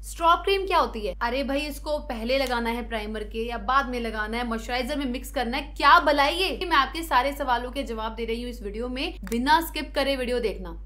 Strobe cream क्या होती है? अरे भाई इसको पहले लगाना है प्राइमर के या बाद में लगाना है, मॉइस्चराइजर में मिक्स करना है, क्या भलाई ये? मैं आपके सारे सवालों के जवाब दे रही हूँ इस वीडियो में, बिना स्किप करे वीडियो देखना।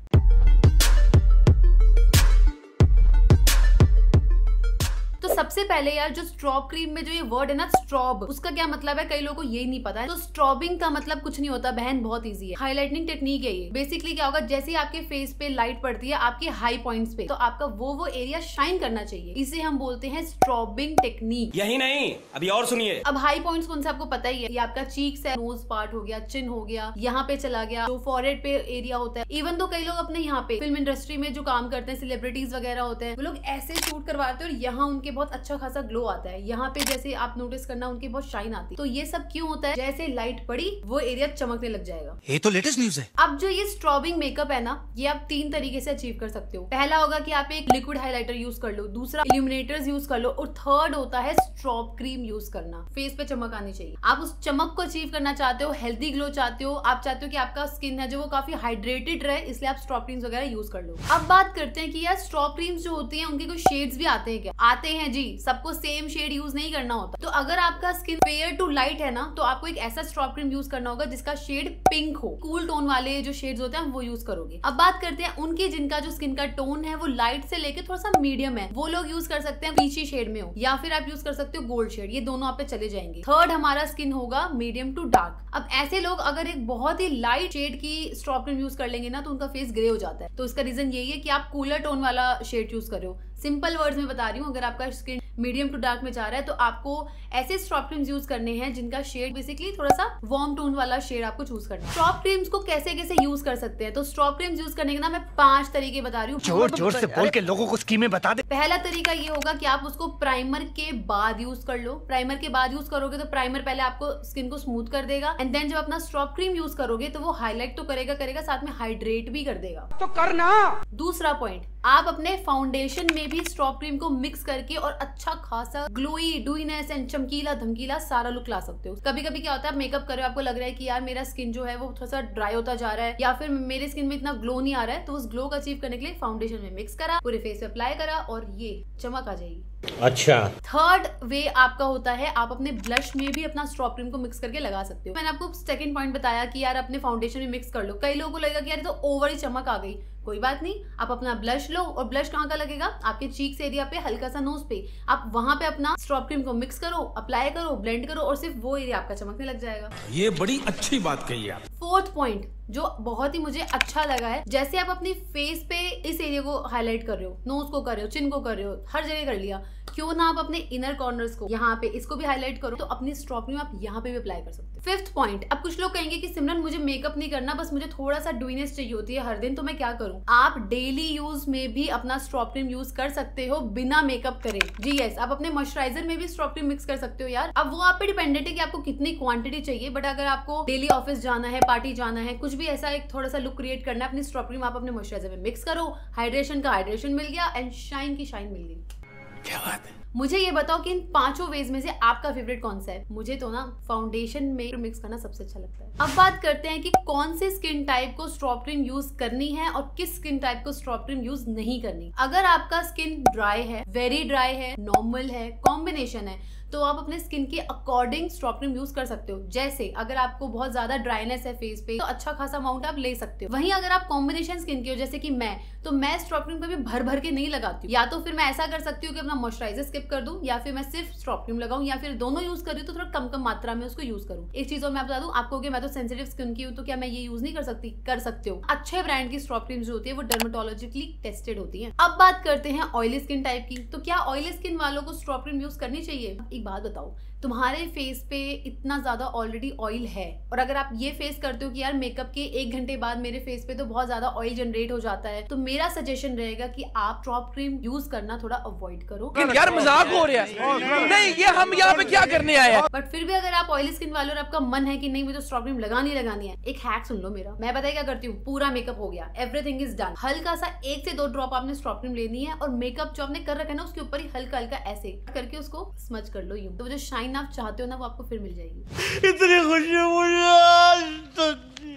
सबसे पहले यार जो स्ट्रॉब क्रीम में जो ये वर्ड है ना स्ट्रॉब, उसका क्या मतलब है कई लोगों को यही नहीं पता है। तो स्ट्रॉबिंग का मतलब कुछ नहीं होता बहन, बहुत इजी है। हाईलाइटिंग टेक्निक है ये। बेसिकली क्या होगा, जैसे ही आपके फेस पे लाइट पड़ती है आपके हाई पॉइंट्स पे, तो आपका वो एरिया शाइन करना चाहिए। इसे हम बोलते हैं स्ट्रॉबिंग टेक्निक। यही नहीं, अभी और सुनिए। अब हाई पॉइंट्स कौन से आपको पता ही है, ये आपका चीक्स है, नोज पार्ट हो गया, चिन हो गया, यहाँ पे चला गया, जो फॉरहेड पे एरिया होता है। इवन तो कई लोग अपने यहाँ पे फिल्म इंडस्ट्री में जो काम करते हैं, सेलिब्रिटीज वगैरह होते हैं, वो लोग ऐसे शूट करवाते हैं और यहाँ उनके बहुत अच्छा खासा ग्लो आता है। यहाँ पे जैसे आप नोटिस करना उनकी बहुत शाइन आती है। तो ये सब क्यों होता है? जैसे लाइट पड़ी वो एरिया चमकने लग जाएगा। ये तो लेटेस्ट न्यूज़ है। अब जो ये स्ट्रॉबिंग मेकअप है ना, ये आप 3 तरीके से अचीव कर सकते हो। पहला होगा कि आप एक लिक्विड हाइलाइटर यूज कर लो, दूसरा इल्यूमिनेटर्स यूज कर लो, और थर्ड होता है स्ट्रॉब क्रीम यूज करना। फेस पे चमक आनी चाहिए। आप उस चमक को अचीव करना चाहते हो, हेल्दी ग्लो चाहते हो, आप चाहते हो कि आपका स्किन है जो वो काफी हाइड्रेटेड रहे, इसलिए आप स्ट्रॉब क्रीम्स वगैरह यूज कर लो। अब बात करते हैं कि यार स्ट्रॉब क्रीम्स जो होती है उनके कुछ शेड्स भी आते हैं क्या? आते हैं जी, सबको सेम शेड यूज नहीं करना होता। तो अगर आपका स्किन फेयर टू लाइट है ना, तो आपको एक ऐसा स्ट्रॉब क्रीम यूज करना होगा जिसका शेड पिंक हो। कूल टोन वाले जो शेड्स होते हैं वो यूज करोगे। अब बात करते हैं उनकी जिनका जो स्किन का टोन है वो लाइट से लेके थोड़ा सा मीडियम है, वो लोग यूज कर सकते हैं पीची शेड में हो, या फिर आप यूज कर सकते हो गोल्ड शेड। ये दोनों आप पे चले जाएंगे। थर्ड हमारा स्किन होगा मीडियम टू डार्क। अब ऐसे लोग अगर एक बहुत ही लाइट शेड की स्ट्रॉब क्रीम यूज कर लेंगे ना, तो उनका फेस ग्रे हो जाता है। तो इसका रीजन यही है कि आप कूलर टोन वाला शेड यूज करो। सिंपल वर्ड्स में बता रही हूँ, अगर आपका स्किन मीडियम टू डार्क में जा रहा है तो आपको ऐसे स्ट्रॉब क्रीम्स यूज करने हैं जिनका शेड बेसिकली थोड़ा सा वार्म टोन वाला शेड आपको चूज करना है। स्ट्रॉब क्रीम्स को कैसे कैसे यूज कर सकते हैं, तो स्ट्रॉब क्रीम्स यूज करने के ना मैं 5 तरीके बता रही हूँ। जोर जोर से बोल के लोगों को स्कीमें बता दे। पहला तरीका ये होगा कि आप उसको प्राइमर के बाद यूज कर लो। प्राइमर के बाद यूज करोगे तो प्राइमर पहले आपको स्किन को स्मूथ कर देगा, एंड देन जब अपना स्ट्रॉब क्रीम यूज करोगे तो वो हाईलाइट तो करेगा साथ में हाइड्रेट भी कर देगा। तो करना। दूसरा पॉइंट, आप अपने फाउंडेशन में भी स्ट्रॉब क्रीम को मिक्स करके और अच्छा खासा ग्लोई, डूइनेस एंड चमकीला धमकीला सारा लुक ला सकते हो। कभी कभी क्या होता है, आप मेकअप कर रहे हो, आपको लग रहा है कि यार मेरा स्किन जो है वो थोड़ा सा ड्राई होता जा रहा है, या फिर मेरे स्किन में इतना ग्लो नहीं आ रहा है, तो उस ग्लो को अचीव करने के लिए फाउंडेशन में मिक्स करा, पूरे फेस पे अप्लाई करा और ये चमक आ जाएगी। अच्छा। थर्ड वे आपका होता है, आप अपने ब्लश में भी अपना स्ट्रॉब क्रीम को मिक्स करके लगा सकते हो। मैंने आपको सेकंड पॉइंट बताया कि यार अपने फाउंडेशन में मिक्स कर लो। कई लोगों को लगेगा कि यार तो ओवर ही चमक आ गई, कोई बात नहीं, आप अपना ब्लश लो, और ब्लश कहाँ का लगेगा? आपके चीक्स एरिया पे, हल्का सा नोज पे। आप वहां पे अपना स्ट्रॉब क्रीम को मिक्स करो, अप्लाई करो, ब्लेंड करो, और सिर्फ वो एरिया आपका चमकने लग जाएगा। ये बड़ी अच्छी बात कही आप। फोर्थ पॉइंट जो बहुत ही मुझे अच्छा लगा है, जैसे आप अपनी फेस पे इस एरिया को हाईलाइट कर रहे हो, नोज को कर रहे हो, चिन को कर रहे हो, हर जगह कर लिया, क्यों ना आप अपने इनर कॉर्नर्स को यहाँ पे इसको भी हाईलाइट करो, तो अपनी स्ट्रॉब क्रीम आप यहाँ पे भी अप्लाई कर सकते हो। फिफ्थ पॉइंट, अब कुछ लोग कहेंगे कि सिमरन मुझे मेकअप नहीं करना, बस मुझे थोड़ा सा डुइनेस चाहिए होती है हर दिन, तो मैं क्या करूँ? आप डेली यूज में भी अपना स्ट्रॉब क्रीम यूज कर सकते हो बिना मेकअप करे। जी यस, आप अपने मॉइस्चराइजर में भी स्ट्रॉब क्रीम मिक्स कर सकते हो यार। अब वो आप पे डिपेंडेंट है कि आपको कितनी क्वांटिटी चाहिए, बट अगर आपको डेली ऑफिस जाना है, पार्टी जाना है, कुछ भी ऐसा एक थोड़ा सा लुक क्रिएट करना है, अपनी स्ट्रॉब क्रीम आप अपने मॉइस्चराइजर में मिक्स करो, हाइड्रेशन का हाइड्रेशन मिल गया एंड शाइन की शाइन मिल गई। क्या बात है। मुझे ये बताओ कि इन 5 वेज में से आपका फेवरेट कौन सा है? मुझे तो ना फाउंडेशन में मिक्स करना सबसे अच्छा लगता है। अब बात करते हैं कि कौन से स्किन टाइप को स्ट्रॉब क्रीम यूज करनी है और किस स्किन टाइप को स्ट्रॉब क्रीम यूज नहीं करनी। अगर आपका स्किन ड्राई है, वेरी ड्राई है, नॉर्मल है, कॉम्बिनेशन है, तो आप अपने स्किन के अकॉर्डिंग स्ट्रॉब क्रीम यूज कर सकते हो। जैसे अगर आपको बहुत ज्यादा ड्राइनेस है फेस पे, तो अच्छा खासा अमाउंट आप ले सकते हो। वहीं अगर आप कॉम्बिनेशन स्किन की हो, जैसे कि मैं स्ट्रॉब क्रीम कभी भर भर के नहीं लगाती हूँ। या तो फिर मैं ऐसा कर सकती हूँ कि अपना मॉइस्चराइजर स्किप कर दूं, या फिर मैं सिर्फ स्ट्रॉब क्रीम लगाऊं, या फिर दोनों यूज कर रही हूँ तो थोड़ा कम कम मात्रा में उसको यूज करूँ। एक चीज और मैं बता दूं आपको कि मैं तो सेंसिटिव स्किन की हूँ, तो क्या मैं ये यूज नहीं कर सकती? कर सकते हो। अच्छे ब्रांड की स्ट्रॉब क्रीम जो होती है वो डर्मेटोलॉजिकली टेस्टेड होती है। अब बात करते हैं ऑयली स्किन टाइप की, तो क्या ऑयली स्किन वालों को स्ट्रॉब क्रीम यूज करनी चाहिए? एक बात बताओ, तुम्हारे फेस पे इतना ज्यादा ऑलरेडी ऑयल है, और अगर आप ये फेस करते हो कि यार मेकअप के 1 घंटे बाद मेरे फेस पे तो बहुत ज्यादा ऑयल जनरेट हो जाता है, तो मेरा सजेशन रहेगा कि आप स्ट्रॉब क्रीम यूज करना थोड़ा अवॉइड करो। यार मजाक हो रहा है। नहीं, ये हम यहाँ पे क्या करने आए हैं? बट फिर भी अगर आप ऑयली स्किन वाले और आपका मन है कि नहीं मुझे स्ट्रॉब क्रीम लगानी है, एक हैक सुन लो मेरा। मैं बताइए क्या करती हूँ, पूरा मेकअप हो गया, एवरीथिंग इज डन, हल्का सा 1 से 2 ड्रॉप आपने स्ट्रॉब क्रीम लेनी है, और मेकअप जो आपने कर रखा है ना उसके ऊपर ही हल्का हल्का ऐसे करके उसको स्मच कर लो यूं, तो जो शाइन आप चाहते हो ना वो आपको फिर मिल जाएगी। इतनी खुशी मुझे।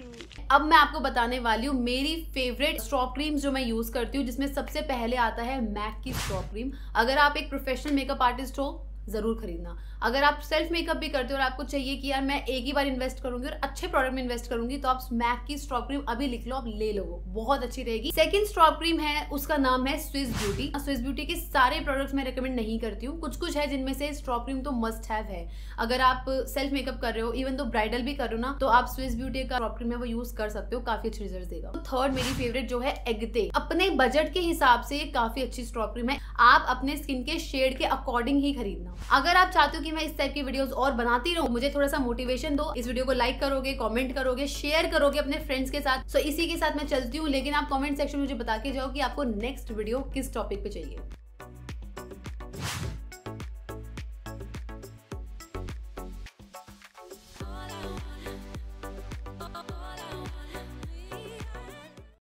अब मैं आपको बताने वाली हूँ मेरी फेवरेट स्ट्रॉप क्रीम्स जो मैं यूज करती हूँ, जिसमें सबसे पहले आता है मैक की स्ट्रॉप क्रीम। अगर आप एक प्रोफेशनल मेकअप आर्टिस्ट हो जरूर खरीदना। अगर आप सेल्फ मेकअप भी करते हो और आपको चाहिए कि यार मैं एक ही बार इन्वेस्ट करूंगी और अच्छे प्रोडक्ट में इन्वेस्ट करूंगी, तो आप मैक की स्ट्रॉप क्रीम अभी लिख लो, आप ले लो, बहुत अच्छी रहेगी। सेकंड स्ट्रॉप क्रीम है, उसका नाम है स्विस ब्यूटी। स्विस ब्यूटी के सारे प्रोडक्ट्स मैं रिकमेंड नहीं करती हूँ, कुछ कुछ है जिनमें से स्ट्रॉप क्रीम तो मस्ट हैव है। अगर आप सेल्फ मेकअप कर रहे हो, इवन तो ब्राइडल भी कर रहे हो ना, तो आप स्विस ब्यूटी का स्ट्रॉप क्रीम है वो यूज कर सकते हो, काफी अच्छे रिजल्ट देगा। थर्ड मेरी फेवरेट जो है एगते, अपने बजट के हिसाब से काफी अच्छी स्ट्रॉप क्रीम है, आप अपने स्किन के शेड के अकॉर्डिंग ही खरीदना। अगर आप चाहते हो कि मैं इस टाइप की वीडियोस और बनाती रहूं, मुझे थोड़ा सा मोटिवेशन दो, इस वीडियो को लाइक करोगे, कमेंट करोगे, शेयर करोगे अपने फ्रेंड्स के साथ। सो इसी के साथ मैं चलती हूँ, लेकिन आप कमेंट सेक्शन में मुझे बता के जाओ कि आपको नेक्स्ट वीडियो किस टॉपिक पे चाहिए।